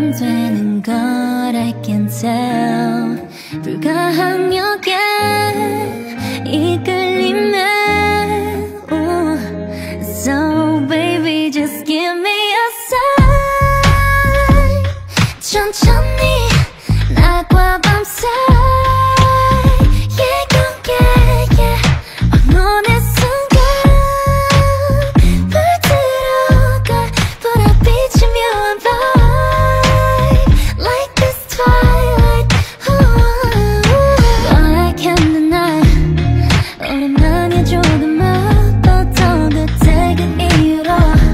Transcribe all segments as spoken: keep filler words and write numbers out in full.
안 되는 걸 I can tell. 불가항력에 이끌리면 ooh. So baby just give me a sign. 천천히 낮과 밤 사이 yeah, yeah, yeah. 어느 순간 불 들어가 보랏빛이 묘한 vibe like this twilight. 노랗겠는 날 오랜만에 조금만 뻗어 그때 그 이유로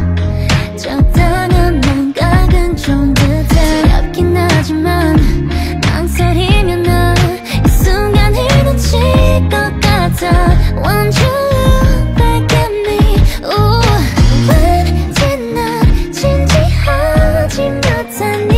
적당한 뭔가 근처온 듯해. 두렵긴 하지만 망설이면 나 이 순간을 놓칠 것 같아. Won't you look back at me? Ooh. 왠지 난 진지하지 못한 네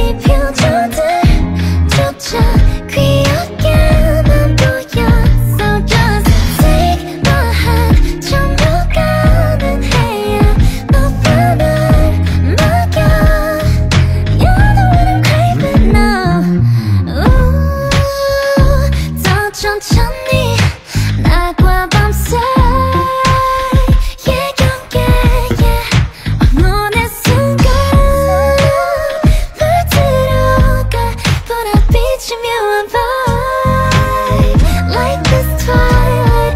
표정들조차 귀엽게만 보여. So just take my hand 정겨가는 해야 너와 날 막여. You're the one I'm craving now. Ooh. 더 천천히 낮과 밤 사이 yeah, yeah, yeah. 어느 순간 불 들어가 보랏빛이 묘한 vibe like this twilight.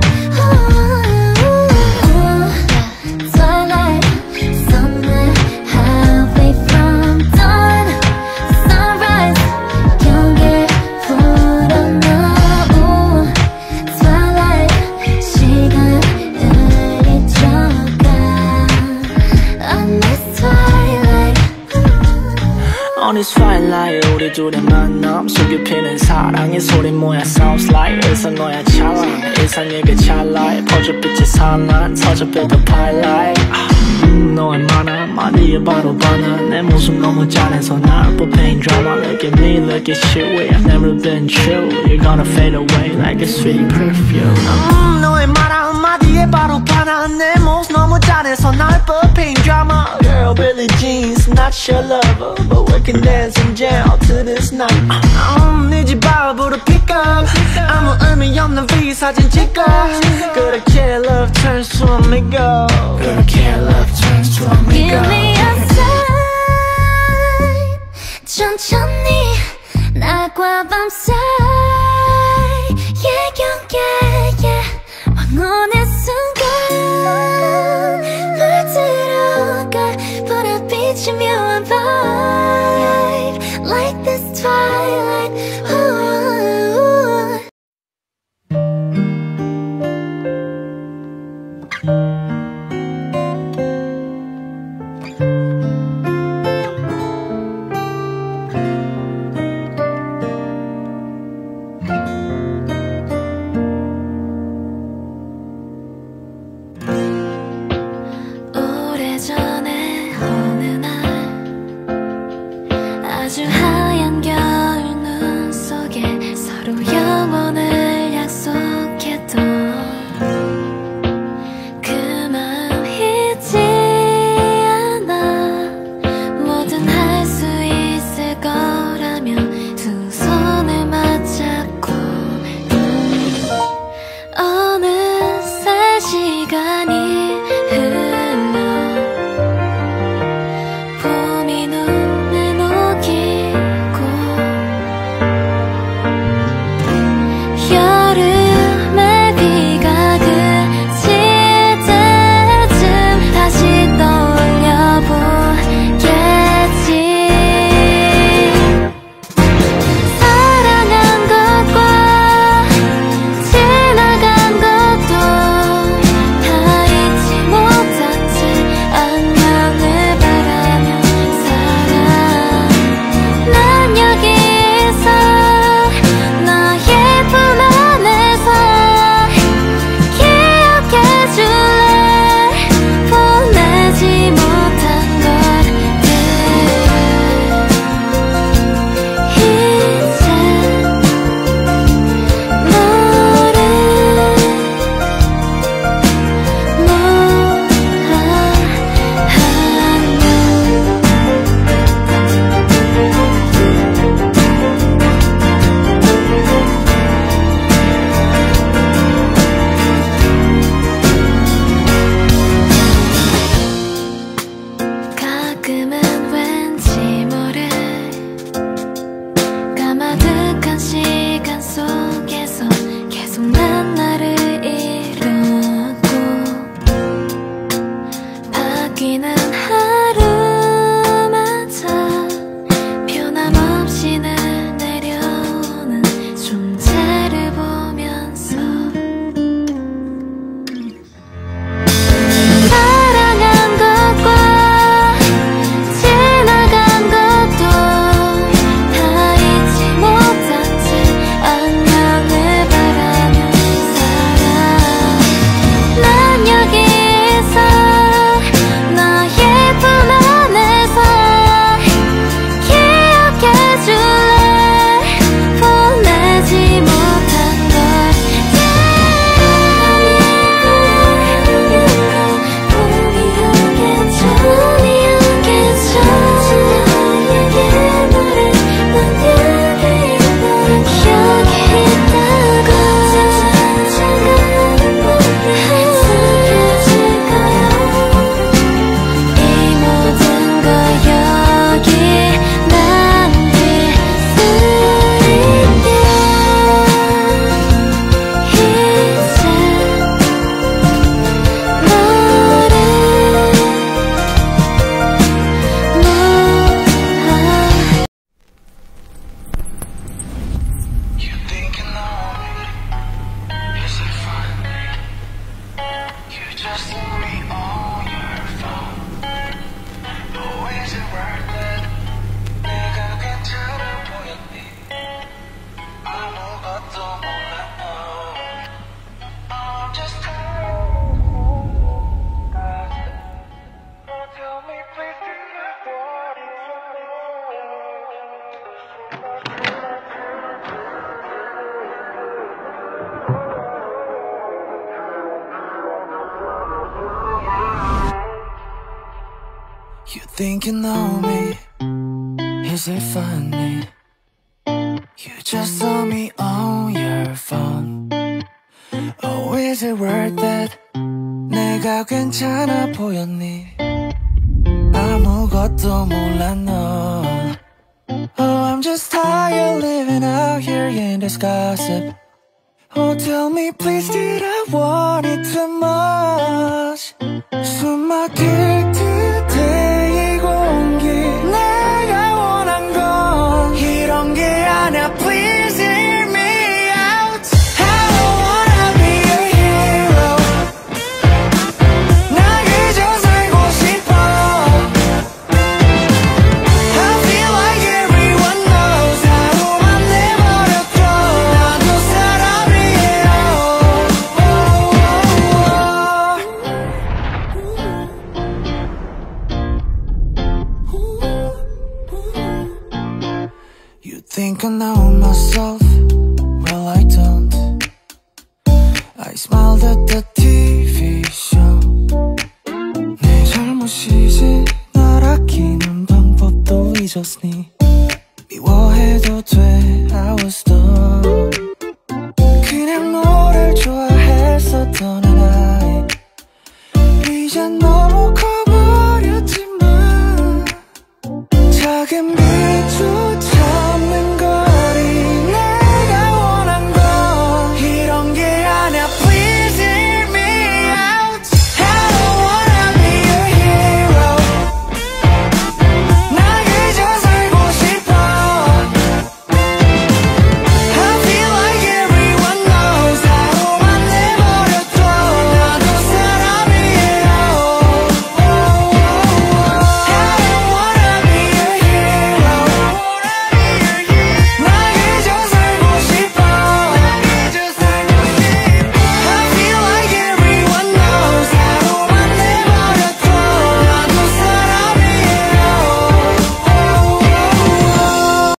Ooh. Twilight somewhere halfway from dawn. Sunrise 경계 불어나. Ooh. Twilight 시간을 잊혀가 on this twilight. On this twilight 우리 둘의 만남 속에 피는 사랑의 소리 뭐야 sounds like 일상 너야 찰랑 일상의 그 찰나에 퍼져빛의 산란 서져빛 the twilight. 음, 너의 말 한마디에 바로 반하. 내 모습 너무 잘해서 날 뽑힌 drama. Look at me, look at you, we have never been true. You're gonna fade away like a sweet perfume. 음, 너의 말 한마디에 바로 반하. 내 모습 너무 잘해서 날 뽑힌 drama. Girl, Billie Jean's not your lover, but we can dance and jam to this night. 음, 네 집 앞으로 pick up. 아무 의미 없는 V 사진 찍어. 그렇게 love turns to amigo. 그렇게 love turns to amigo. Give me a sign. 천천히 낮과 밤 사이 yeah, yeah, yeah. 어느 순간 불 들어가 보랏빛이 묘한 vibe like this twilight. Ooh. 오래전에 어느 날 아주 하얀 겨울 하루마저 변함없이 날 내려오는 존재를 보면서 사랑한 것과 지나간 것도 다 잊지 못한 채 안녕을 바라며 살아. 난 여기에서 너의 품 안에서 기억해줄래. 보내지 못한 걸 포기하겠죠. 포기하겠죠. 너에게 말해. 난 여기 있다. 여기 있다고. 잠깐만 익숙해질 거야. 이 모든 걸 여기 남길 수 있게. 이제 너를 몰라. You think you know me? Is it funny? You just told me on your phone. Oh, is it worth it? 내가 괜찮아 보였니? 아무것도 몰라. Oh, I'm just tired. Oh, tell me please, do you want it? You think you know me? Is it funny? You just saw me on your phone. Oh, is it worth it? 내가 괜찮아 보였니? 아무것도 몰라 너. Oh, I'm just tired living out here in this gossip. Oh, tell me please, did I want it too much? 숨 막힐 듯해 이 공기. 내가 원한 건 이런 게 아니야. Please hear me out. I don't wanna be a hero. 나 그저 살고 싶어. I feel like everyone knows 하루만 내버려둬. 나도 사람이에요. You think I know myself? Well, I don't. I smiled at the 티비 show. 내 잘못이지. 날 아끼는 방법도 잊었니?